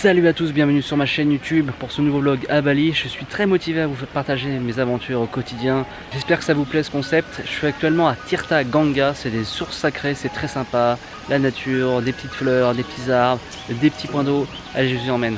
Salut à tous, bienvenue sur ma chaîne YouTube pour ce nouveau vlog à Bali. Je suis très motivé à vous partager mes aventures au quotidien. J'espère que ça vous plaît ce concept. Je suis actuellement à Tirta Ganga, c'est des sources sacrées, c'est très sympa. La nature, des petites fleurs, des petits arbres, des petits points d'eau. Allez, je vous y emmène.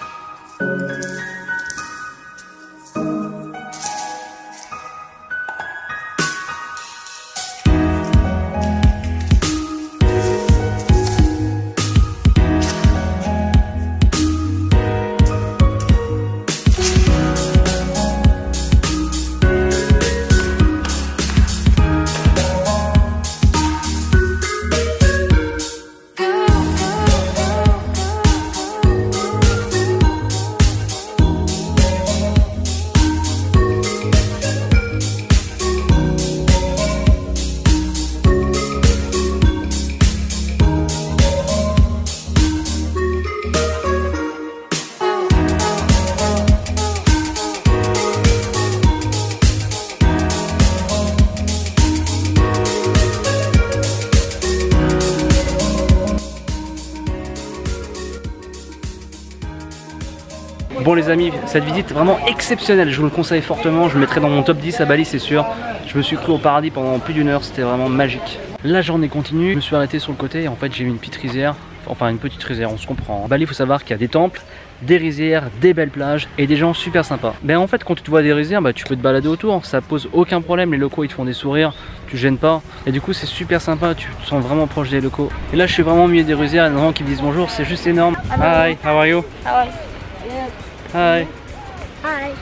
Bon les amis, cette visite vraiment exceptionnelle, je vous le conseille fortement, je le mettrai dans mon top 10 à Bali c'est sûr. Je me suis cru au paradis pendant plus d'une heure, c'était vraiment magique. La journée continue, je me suis arrêté sur le côté et en fait j'ai eu une petite rizière, enfin une petite rizière, on se comprend. À Bali il faut savoir qu'il y a des temples, des rizières, des belles plages et des gens super sympas. Ben en fait quand tu te vois des rizières, tu peux te balader autour, ça pose aucun problème, les locaux ils te font des sourires, tu gênes pas et du coup c'est super sympa, tu te sens vraiment proche des locaux. Et là je suis vraiment au milieu des rizières, il y a des gens qui me disent bonjour, c'est juste énorme. Hi, how are you? Hi. Hi.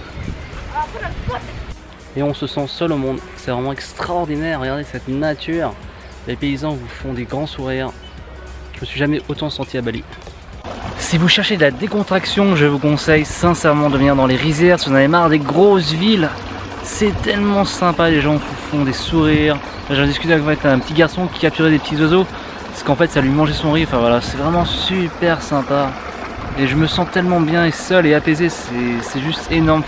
Et on se sent seul au monde, c'est vraiment extraordinaire, regardez cette nature. Les paysans vous font des grands sourires. Je me suis jamais autant senti à Bali. Si vous cherchez de la décontraction, je vous conseille sincèrement de venir dans les rizières. Si vous en avez marre des grosses villes, c'est tellement sympa, les gens vous font des sourires. J'ai discuté avec un petit garçon qui capturait des petits oiseaux, parce qu'en fait ça lui mangeait son riz, enfin voilà, c'est vraiment super sympa. Et je me sens tellement bien et seul et apaisé, c'est juste énorme.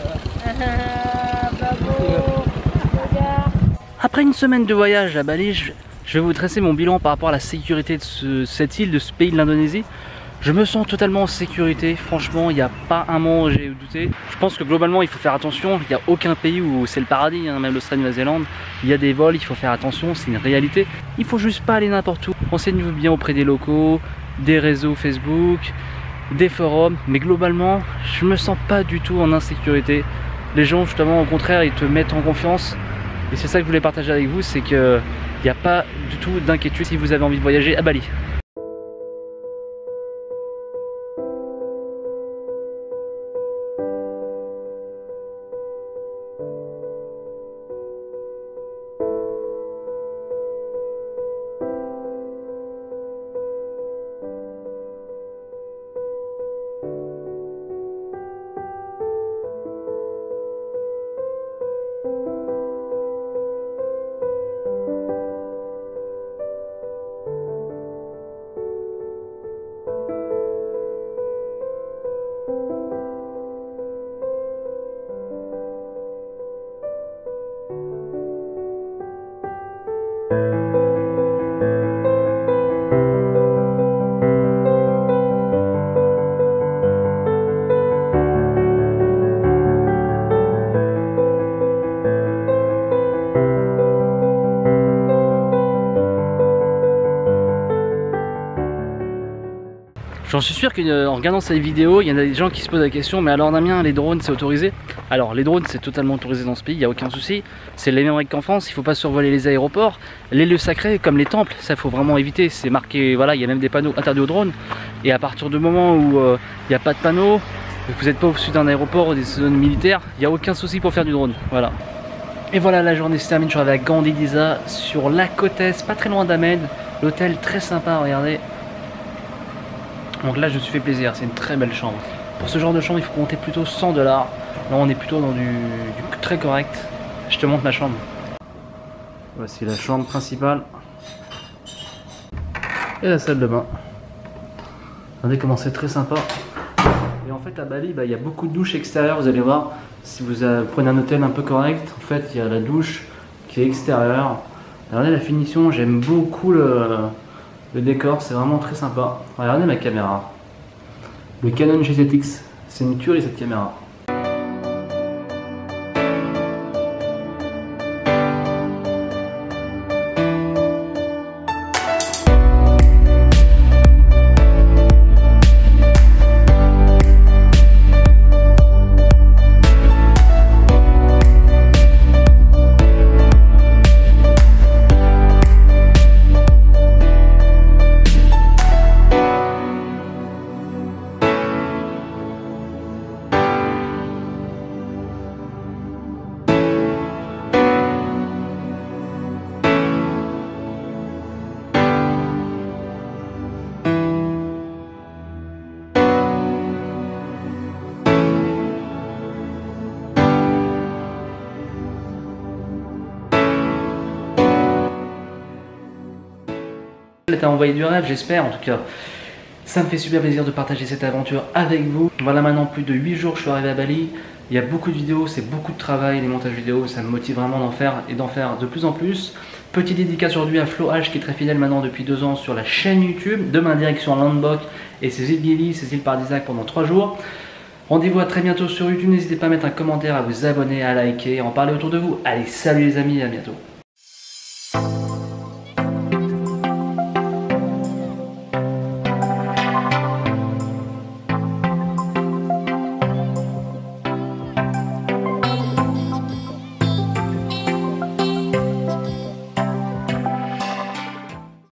Après une semaine de voyage à Bali, je vais vous dresser mon bilan par rapport à la sécurité de cette île, de ce pays de l'Indonésie. Je me sens totalement en sécurité, franchement il n'y a pas un moment où j'ai douté. Je pense que globalement il faut faire attention, il n'y a aucun pays où c'est le paradis, même l'Australie, la Nouvelle-Zélande. Il y a des vols, il faut faire attention, c'est une réalité. Il faut juste pas aller n'importe où. Renseignez-vous bien auprès des locaux, des réseaux Facebook, des forums, mais globalement je me sens pas du tout en insécurité. Les gens justement au contraire ils te mettent en confiance et c'est ça que je voulais partager avec vous, c'est qu'il n'y a pas du tout d'inquiétude si vous avez envie de voyager à Bali. J'en suis sûr qu'en regardant cette vidéo, il y en a des gens qui se posent la question, mais alors Damien, les drones c'est autorisé? Alors les drones c'est totalement autorisé dans ce pays, il n'y a aucun souci. C'est les mêmes règles qu'en France, il ne faut pas survoler les aéroports. Les lieux sacrés comme les temples, ça il faut vraiment éviter, c'est marqué, voilà, il y a même des panneaux interdits aux drones. Et à partir du moment où il n'y a pas de panneau, vous n'êtes pas au-dessus d'un aéroport ou des zones militaires, il n'y a aucun souci pour faire du drone, voilà. Et voilà, la journée se termine, je suis arrivé à Gandhidisa, sur la côte est, pas très loin d'Ahmed. L'hôtel très sympa, regardez. Donc là je me suis fait plaisir, c'est une très belle chambre. Pour ce genre de chambre il faut compter plutôt 100 $. Là on est plutôt dans du très correct. Je te montre ma chambre. Voici la chambre principale. Et la salle de bain. Regardez comment c'est très sympa. Et en fait à Bali il y a beaucoup de douches extérieures, vous allez voir. Si vous prenez un hôtel un peu correct, en fait il y a la douche qui est extérieure. Regardez la finition, j'aime beaucoup le décor, c'est vraiment très sympa. Regardez ma caméra. Le Canon G7X, c'est une tuerie cette caméra. T'as envoyé du rêve, j'espère. En tout cas, ça me fait super plaisir de partager cette aventure avec vous. Voilà, maintenant plus de 8 jours, je suis arrivé à Bali. Il y a beaucoup de vidéos, c'est beaucoup de travail, les montages vidéo, ça me motive vraiment d'en faire et d'en faire de plus en plus. Petite dédicace aujourd'hui à Flo H qui est très fidèle maintenant depuis 2 ans sur la chaîne YouTube. Demain, direction Lombok et ses îles Gili, ses îles paradisiaques pendant 3 jours. Rendez-vous à très bientôt sur YouTube. N'hésitez pas à mettre un commentaire, à vous abonner, à liker, à en parler autour de vous. Allez, salut les amis, à bientôt.